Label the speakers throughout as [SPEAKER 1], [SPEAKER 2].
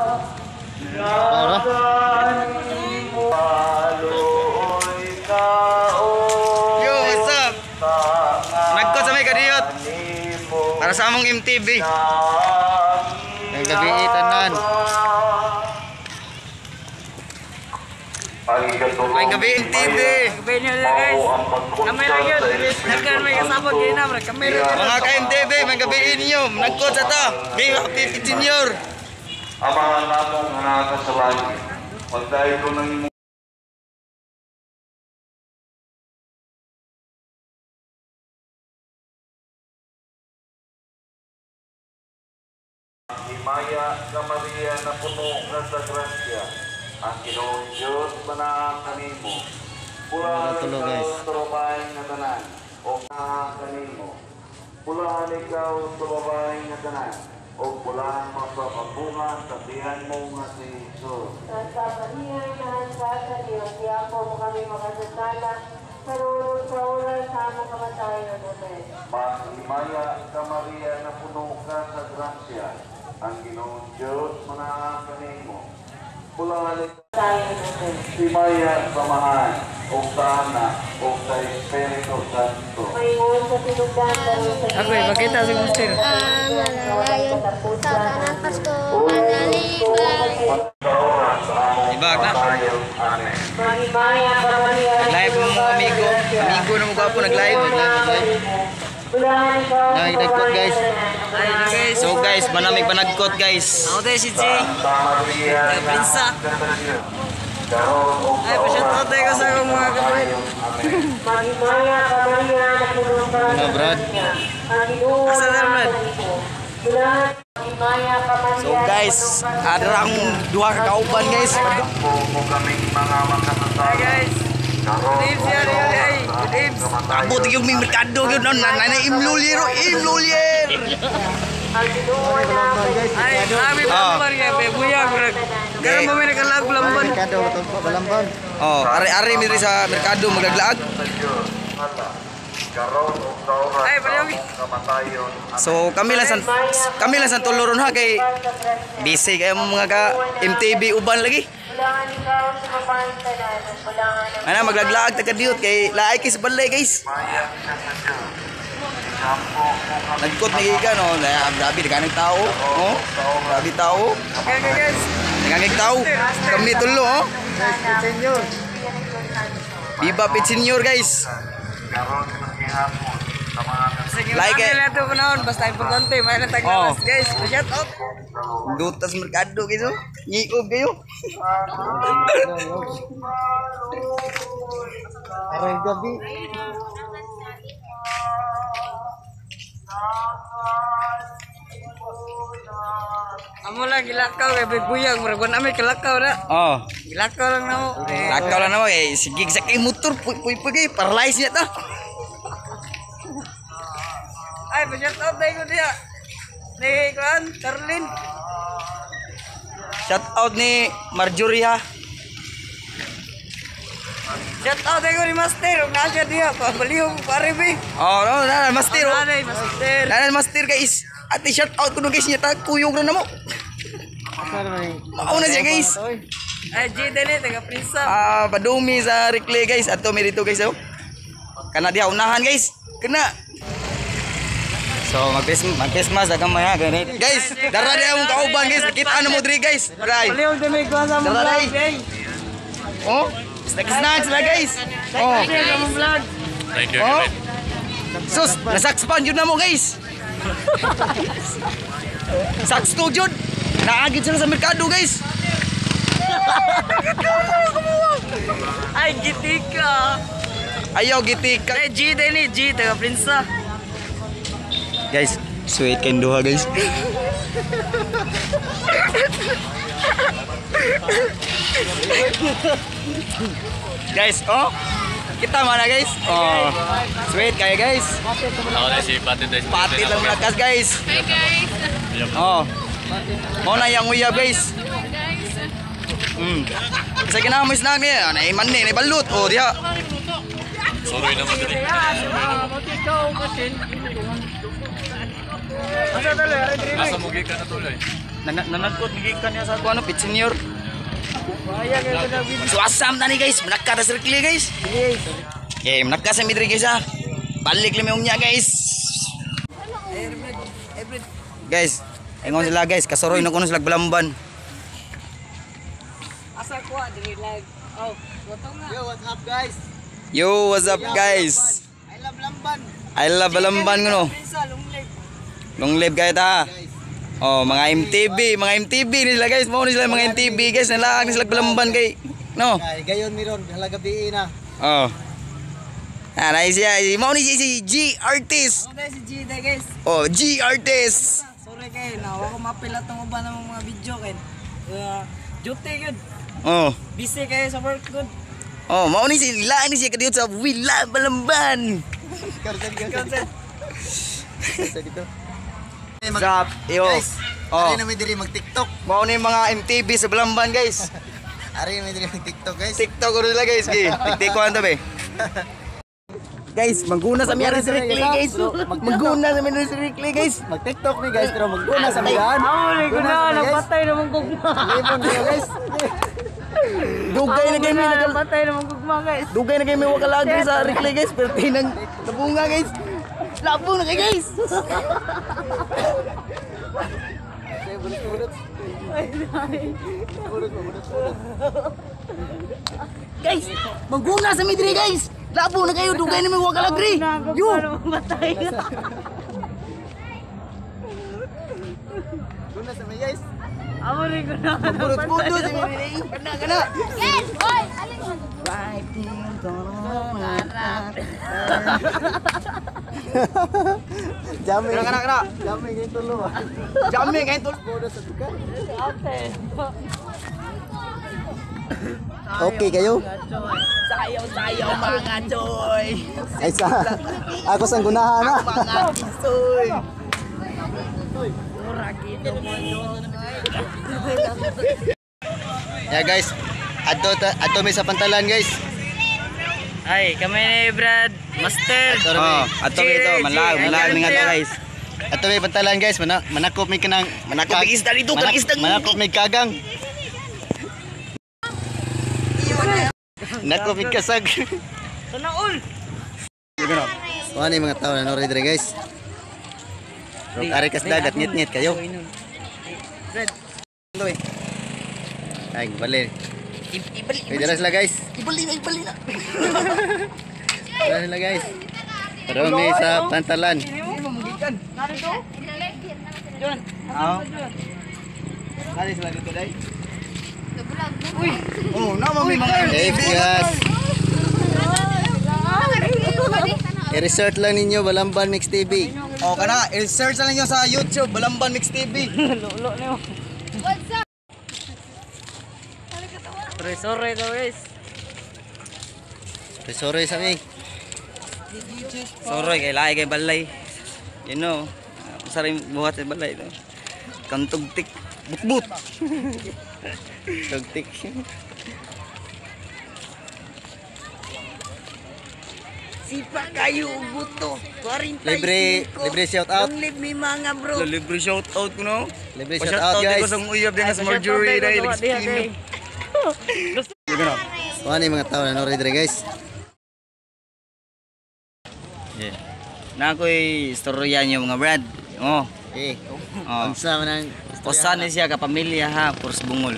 [SPEAKER 1] Para. Yo, what's up? Nagkot sa may kadiyot. Para sa among MTV. May gabi itanan. May gabi MTV.
[SPEAKER 2] Gabi niyo guys. Kamera yun. Nagkan may kasabot kayo na. Kamera.
[SPEAKER 1] Mga ka-MTV, may gabi inyo. Nagkot sa ta. May happy senior.
[SPEAKER 3] Amahan namong hanaka sa langit. Pagdahil ko ng imong himaya ka Maria na puno nga sa grasya, ang Ginoong Diyos manaang kanimo. Pulahan ikaw tumabahay nga tanan, o manaang kanimo. Pulahan ikaw tumabahay nga tanan, o pulahan mapapabungan sa tiyan mo nga si Jesus.
[SPEAKER 4] Sa Maria na sa Diyos, siya po mo kami makasasala, sarulog sa oras sa among kamatayon. Amen.
[SPEAKER 3] Himaya ka Maria na puno ka sa grasya, ang Ginoong Diyos manaang kanimo. Pulahan ikaw himaya samahan, o sana, o sa Espiritu Santo.
[SPEAKER 4] Mayroon sa tinugdan sa
[SPEAKER 2] Ako ipakita si Mister.
[SPEAKER 5] Malalayon sa tanang Pasko, manalibay.
[SPEAKER 1] Ibag na.
[SPEAKER 3] Amen.
[SPEAKER 4] Mahimaya ka Maria.
[SPEAKER 1] Live mo mga amigo. Amigo na mukha po nag-live.
[SPEAKER 4] Pulahan ikaw
[SPEAKER 1] Nagkot guys.
[SPEAKER 2] Ayun na guys.
[SPEAKER 1] So guys, manamig pa nagkot guys.
[SPEAKER 2] Ako tayo si Jay. Prinsa. Ay, pa-shoutout tayo sa akong mga kapatid.
[SPEAKER 4] Mahimaya ka Maria na puno ka
[SPEAKER 1] Ano Brad?
[SPEAKER 4] ang Ginoo.
[SPEAKER 2] Asa na Brad?
[SPEAKER 4] Pulahan mahimaya ka Maria.
[SPEAKER 1] So guys, ada ang duha ka kauban guys.
[SPEAKER 3] Po kaming mga
[SPEAKER 2] Hi
[SPEAKER 3] makasasala.
[SPEAKER 2] guys. Good evening siya rin. Ay, good evening.
[SPEAKER 1] Abot yung may merkado yun. Nanay imlulier. Imlulier.
[SPEAKER 4] Ang Ginoo na
[SPEAKER 2] Ay, kami pa Maria. Buyag, Brad. Karon ba may nakalag lamban?
[SPEAKER 1] Oh, ari-ari mi sa merkado magaglaag.
[SPEAKER 2] Ay, palagi.
[SPEAKER 1] So kami lang sa tuluron ha kay busy kayo mga ka MTV uban lagi.
[SPEAKER 4] Pulahan ikaw sa mapantanan. Pulahan
[SPEAKER 1] Ana maglaglaag ta kadiyot kay laay kay sa balay guys. Nagkot ni gikan oh, grabe kanang tao. Oh, grabe tao.
[SPEAKER 2] Okay guys.
[SPEAKER 1] Nagangig tao. Kami tulo oh. Viva Pit Senior guys.
[SPEAKER 2] Sige,
[SPEAKER 1] Like it.
[SPEAKER 2] kami lang ito panahon. Basta importante. May lang taglawas guys. Pa-shoutout.
[SPEAKER 1] Dutas merkado kayo. Ngikob kayo. Aray gabi.
[SPEAKER 2] Amo lang gilakaw kay buyag. Maragon namin kilakaw na.
[SPEAKER 1] Oh.
[SPEAKER 2] Gilakaw lang na mo.
[SPEAKER 1] Lakaw lang naman eh. Sige sa kay motor. Puy kayo. Paralyze niya ta.
[SPEAKER 2] Ay, pa-shoutout tayo ko diya. Ni Kuan, Carlin.
[SPEAKER 1] Shout out ni Marjorie ha.
[SPEAKER 2] Shoutout tayo ko ni Master. Huwag na siya diya. Pabaliw ko pare be.
[SPEAKER 1] Oh, no, master. Oh.
[SPEAKER 2] Nanay, Master.
[SPEAKER 1] Nanan master guys. Ate shout out ko no guys niya ta kuyog na mo. Mauna siya guys.
[SPEAKER 2] Ay, G dali, taga Prinsa.
[SPEAKER 1] Padumi sa Rickley guys. Ato mi dito guys oh. Kana diha unahan guys. Kena. So mag-Christmas agam maya ganit. Guys, dara diha mong kauban guys. Kita mo diri guys. Right.
[SPEAKER 2] Paliw din may kuha sa mong
[SPEAKER 1] Dara,
[SPEAKER 2] vlog.
[SPEAKER 1] day. Oh. Snack sila guys. Oh.
[SPEAKER 2] Share sa mong vlog.
[SPEAKER 1] Oh. Sus, nasakpan yun na mo guys. Saks to yun. Naagit sila sa merkado guys.
[SPEAKER 2] Ay, gitika.
[SPEAKER 1] Ayaw gitik.
[SPEAKER 2] Ay, G dali, G, taga Prinsa.
[SPEAKER 1] Guys, sweet kain duha guys. Guys, oh. Kita mana guys? Oh. Sweet kayak guys.
[SPEAKER 6] Ako na si Pati Des.
[SPEAKER 1] Pati lang malakas guys.
[SPEAKER 5] Hi guys!
[SPEAKER 1] Oh. Mau na yang uyab guys. Kasi kinamis na niya. Naiman ni, naibalut. Oh, diha.
[SPEAKER 6] Sorry naman dali.
[SPEAKER 2] Asa talo,
[SPEAKER 6] Asa mo gikan na tuloy.
[SPEAKER 1] nanagkot gikan niya sa kuno pit senior. So asam tani guys, menaka ta circle guys. Okay, menaka sa midri guys ha. Balik lang yung niya guys. Guys, ingon sila guys, kasuroy na kuno sila balamban.
[SPEAKER 2] Asa ko dili lag. Oh, gotong na.
[SPEAKER 7] Yo, what's up guys?
[SPEAKER 1] Yo, what's up guys?
[SPEAKER 7] I love Lamban.
[SPEAKER 1] I love balamban kuno.
[SPEAKER 2] Pinsa lunglib.
[SPEAKER 1] Long live kayo ta. Oh, mga MTV nila guys. Mao ni sila mga MTV guys. Nalaag ni sila balamban kay. No.
[SPEAKER 7] Kay gayon mi ron halaga gabi na.
[SPEAKER 1] Oh. Ah, nice siya. Mao ni si G artist.
[SPEAKER 2] Ano si Gida guys?
[SPEAKER 1] Oh, G artist.
[SPEAKER 2] Sorry kayo na ako mapila tong uban ng mga video kay. Duty good.
[SPEAKER 1] Oh.
[SPEAKER 2] Busy kayo sa work good.
[SPEAKER 1] Oh, mao ni sila ni siya kadiyot sa Wila Balamban.
[SPEAKER 7] Consent. dito.
[SPEAKER 1] Sup? Yo.
[SPEAKER 7] Guys,
[SPEAKER 1] Oh.
[SPEAKER 7] ari na mi diri mag-TikTok.
[SPEAKER 1] Mao ni mga MTV sa Balamban guys.
[SPEAKER 7] Ari na mi diri mag-TikTok guys.
[SPEAKER 1] TikTok ko nila guys. TikTok to be. Guys, mangguna sa miyari si Rickly guys. Mangguna sa miyari si Rickly guys.
[SPEAKER 7] Mag-TikTok mi guys pero magguna sa migan.
[SPEAKER 2] Amo ko na napatay naman gugma.
[SPEAKER 7] Ipon niyo guys.
[SPEAKER 1] Dugay na kayo may
[SPEAKER 2] Napatay naman gugma guys.
[SPEAKER 1] Dugay na kayo may wakalagi sa Rickly guys. Pero tinang nabunga guys. Labong na kayo guys. Guys, mangguna sa midri guys. Labong na kayo. Dugay na may wakalagri. Yo.
[SPEAKER 2] Napatay.
[SPEAKER 7] Guna sa mi guys.
[SPEAKER 2] Amo rin ko na.
[SPEAKER 1] Burot-burot sa midri. Kana.
[SPEAKER 5] Yes, boy! Alin mo?
[SPEAKER 7] Jami.
[SPEAKER 1] Kana.
[SPEAKER 7] Jami kay tulo.
[SPEAKER 1] Jami kayo tol.
[SPEAKER 7] Bodo sa tuka.
[SPEAKER 2] Ate.
[SPEAKER 7] Okay kayo?
[SPEAKER 1] Sayaw mga choy.
[SPEAKER 7] Ay sa ako sang gunahan na.
[SPEAKER 1] Mga kisoy.
[SPEAKER 7] Yeah guys. Adto mi sa pantalan guys.
[SPEAKER 2] Ay, kami ni Brad Master.
[SPEAKER 1] Oh, ato ito, malag ning ato guys.
[SPEAKER 7] Ato mi pantalan guys. Manakop mi kanang
[SPEAKER 1] Manakop mi isda dito, kanang isda.
[SPEAKER 7] Manakop mi kagang. Nakop mi kasag.
[SPEAKER 2] Tunaol.
[SPEAKER 7] Wala mga tao na nori dire guys. Ari kas dagat ngit-ngit kayo. Ay, balik. Pwede na sila guys.
[SPEAKER 1] Ibali na.
[SPEAKER 7] Pwede na sila guys. Pero may sa pantalan.
[SPEAKER 2] Narito? John.
[SPEAKER 1] Oh.
[SPEAKER 7] Kali sila dito day.
[SPEAKER 1] Oh, naman may mga
[SPEAKER 7] Hey guys. I-research lang ninyo Balamban Mix TV.
[SPEAKER 1] Oh, kana, i-search lang niyo sa YouTube, Balamban Mix TV.
[SPEAKER 2] Lolo niyo.
[SPEAKER 5] What's up?
[SPEAKER 2] Sorry daw guys.
[SPEAKER 7] Sorry sa mi.
[SPEAKER 1] Soroy kay lahi kay balay. You know, saring buhat sa balay to. Kantugtik, butbut.
[SPEAKER 7] Tugtik.
[SPEAKER 2] Sipa kayo buto. 45.
[SPEAKER 7] Libre shout out.
[SPEAKER 2] Live mi mga bro.
[SPEAKER 1] Libre shout out ko no.
[SPEAKER 7] Libre
[SPEAKER 1] Shout
[SPEAKER 7] shout out
[SPEAKER 1] out ko
[SPEAKER 7] guys.
[SPEAKER 1] sa uyab din sa Marjorie dahil skin.
[SPEAKER 7] Wala ni mga tao na nori dire guys.
[SPEAKER 1] Yeah. Na ko'y istorya niyo mga brad. Oh.
[SPEAKER 7] Eh,
[SPEAKER 1] Oh.
[SPEAKER 7] unsa man ang
[SPEAKER 1] Usan ni siya ka pamilya ha, puros bungol.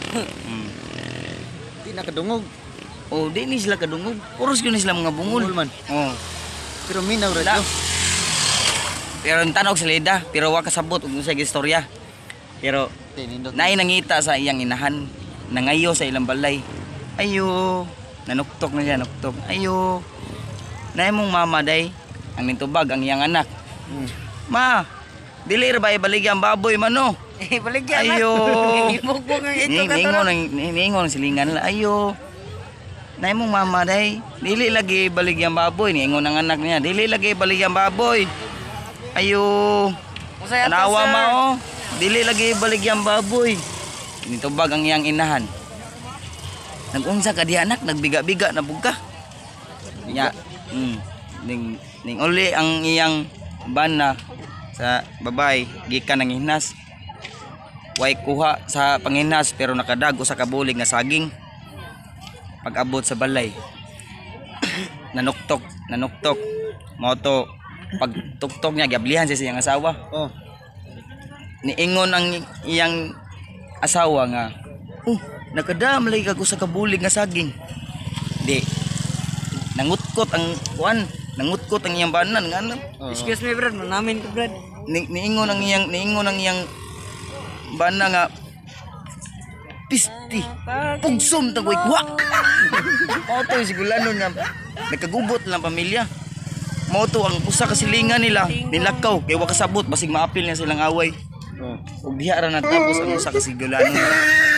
[SPEAKER 7] di nakadungog.
[SPEAKER 1] Oh, di ni sila kadungog. Puros yun sila mga bungol.
[SPEAKER 7] Bungol man.
[SPEAKER 1] Oh.
[SPEAKER 7] Pero minaw ra
[SPEAKER 1] Wala.
[SPEAKER 7] to.
[SPEAKER 1] Pero tanog sa leda, pero wa kasabot ug sa istorya. Pero
[SPEAKER 7] Tinindot.
[SPEAKER 1] naay nangita sa iyang inahan, nangayo sa ilang balay. Ayo, nanuktok na siya, nuktok. Ayo. Naay mong mama day, ang nitubag ang iyang anak. Ma, dili ra ba ibaligyan baboy mano?
[SPEAKER 2] Baligyan na.
[SPEAKER 1] Ayo.
[SPEAKER 2] Ibugbog ang ito ka
[SPEAKER 1] Ningon silingan nila. Ayo. Nay mong mama day, dili lagi baligyan baboy ni ingon ang anak niya. Dili lagi baligyan baboy. Ayo.
[SPEAKER 2] Usay ato
[SPEAKER 1] Tanawa
[SPEAKER 2] sir.
[SPEAKER 1] mao. Dili lagi baligyan baboy. Nitubag ang iyang inahan. Nag-unsa ka di anak, nagbiga-biga na bugka. Nya. Ning uli ang iyang bana sa babay gikan ng ihnas. way kuha sa panginas pero nakadag usa ka bulig nga saging. Pag-abot sa balay. nanuktok. Moto pag tuktok niya gablihan siya sa iyang asawa.
[SPEAKER 7] Oh.
[SPEAKER 1] Niingon ang iyang asawa nga, nakadamlay ka ko sa kabulig nga saging. Di nangutkot ang iyang banan nga ano.
[SPEAKER 2] Excuse me, Brad. Manamin ka, Brad.
[SPEAKER 1] Niingon ang iyang bana nga pisti pugsom tagoy kwa. Moto sigulano nga nakagubot lang pamilya. Moto ang usa ka silingan nila nilakaw kay wa kasabot basig maapil niya silang away.
[SPEAKER 7] Oh.
[SPEAKER 1] Ug diha ra natapos ang usa ka sigulano.